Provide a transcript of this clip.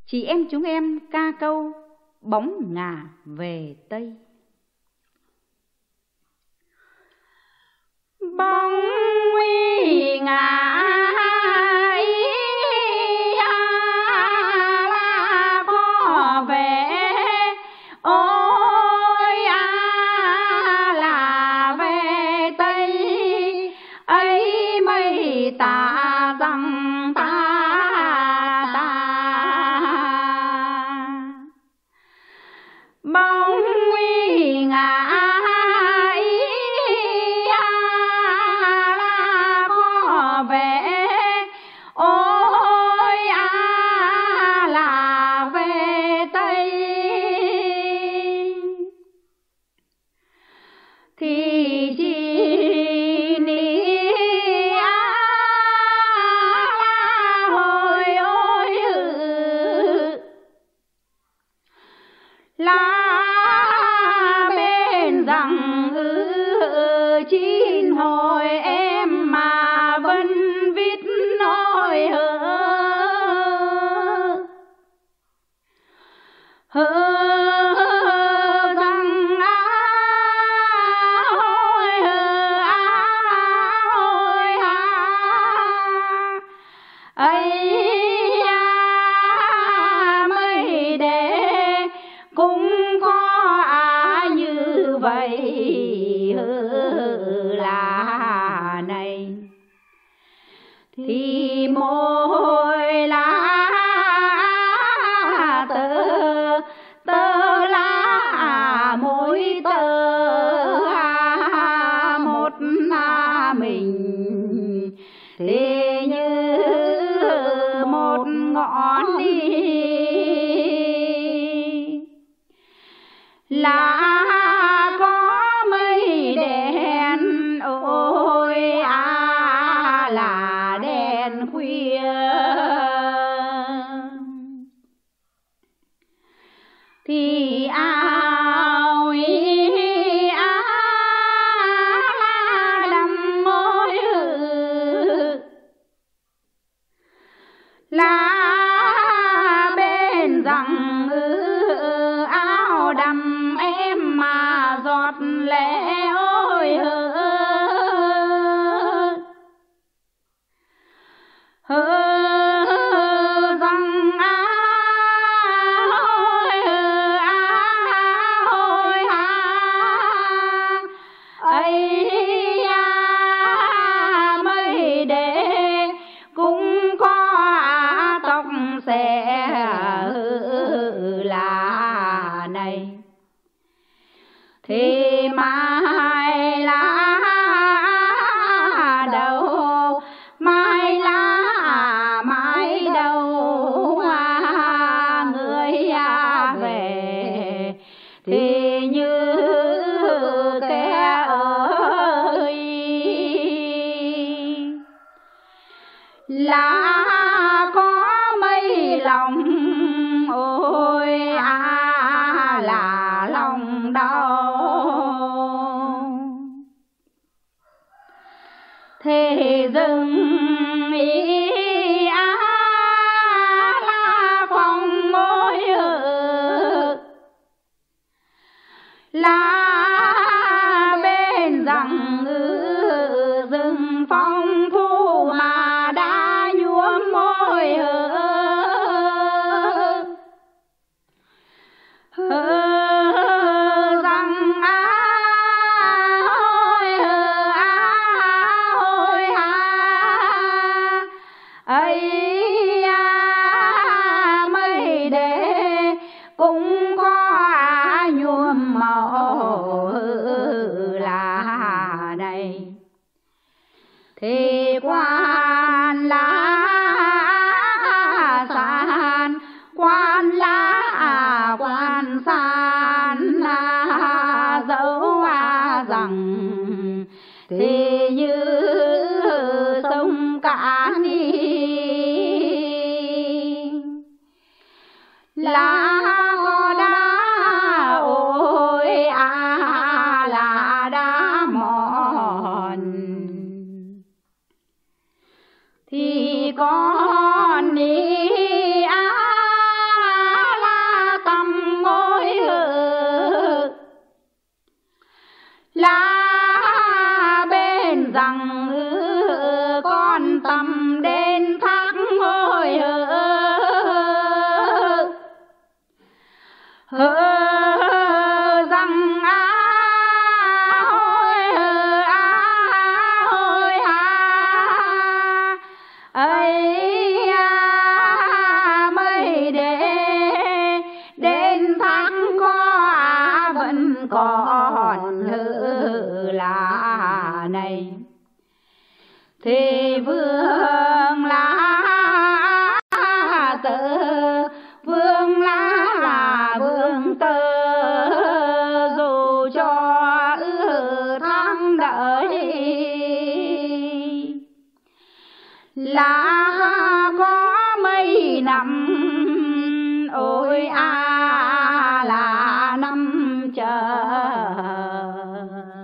Chị em chúng em ca câu bóng ngả về Tây. Bóng nguy ngả có về, ôi là về Tây ấy mây tà rằng ta bóng nguy ngả có về, ôi là về Tây thì chỉ ní hồi ôi là bên rằng chín hồi em mà vẫn viết nói rằng ấy mới để cũng có như vậy là này thì mỗi lá tơ lá mỗi tơ một mình thì như một ngọn đi là có mây đèn, ôi là đèn khuya thì áo đầm môi là bên rằng áo đầm em mà giọt lệ ôi rằng ấy mới để cũng có tóc xẻ là này thì mai lá đầu mai lá mai đầu người về thì như kẻ ơi là có mây lòng, ôi là lòng đau thế dừng ý là phòng môi là bên rằng rừng phong thu mà đã nhuốm môi rằng ấy mới để cũng có nhuộm màu là đây thì quan lá san quan lá quan san là dấu rằng thì như sông cả đi là có đá ôi là đá mòn thì con đi còn hư là này thì vương lá tử, vương lá là vương tử, dù cho tháng đợi là có mấy năm, ôi là năm chờ.